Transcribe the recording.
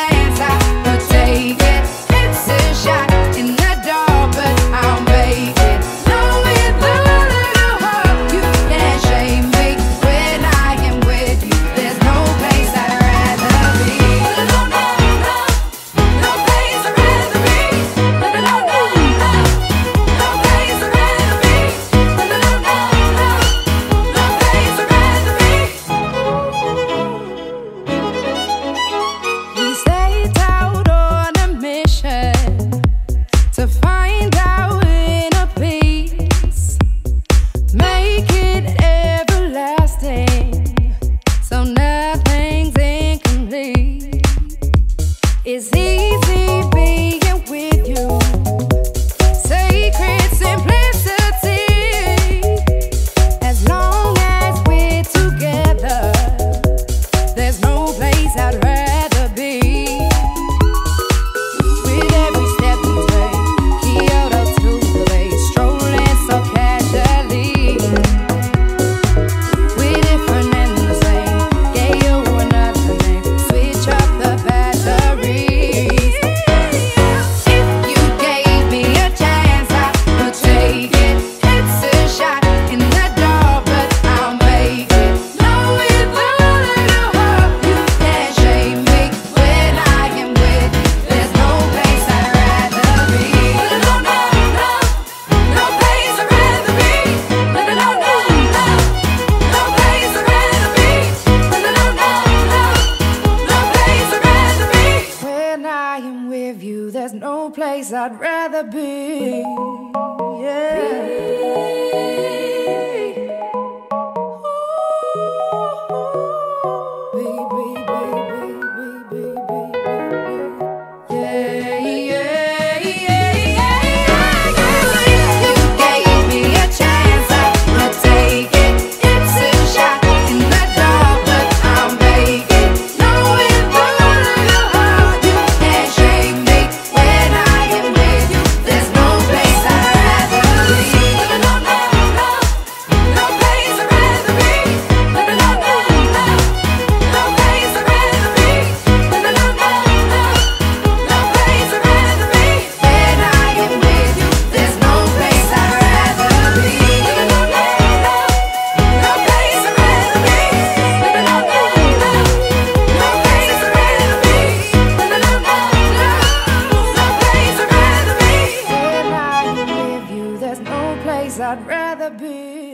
chance, I would take it. It's a shot in the dark, but I'll make it. Know with a little hope you can't shame me. When I am with you, there's no place I'd rather be. No, no, no, no place I'd rather be. No, no, no, no, no place I'd rather be. No, no, no, no, no place I'd rather be. We set out on a mission to find our inner peace, make it everlasting, so nothing's incomplete. It's easy being with you, sacred simplicity. As long as we're together, there's no place I'd rather be. With every step we take, Kyoto to the bay, strolling so casually. We're different and the same, gave you another name, switch up the batteries. If you gave me a chance, I would take it. It's a shot in the dark, but I'll make it. Know with a little hope you can't shame me. When I am with you, there's no place I'd rather be. No, no, no, no place I'd rather be. No, no, no, no, no place I'd rather be. No, no, no, no, no place I'd rather be. When I am with you, there's no place I'd rather be. You gave me a chance, I would take it. It's a shot in the dark, but I'll make it. Know with a little heart you can't shame me. When I am with you, there's no place I'd rather be. No, no, no, no place I'd rather be. No, no, no, no, no place I'd rather be. No, no, no, no, no place I'd rather be. When I am with you, there's no place I'd rather be. No, no, no, no place I'd rather be. No, no, no, no place I'd rather be. No, no, no, no place I'd rather be. When I am with you, there's no place I'd rather be.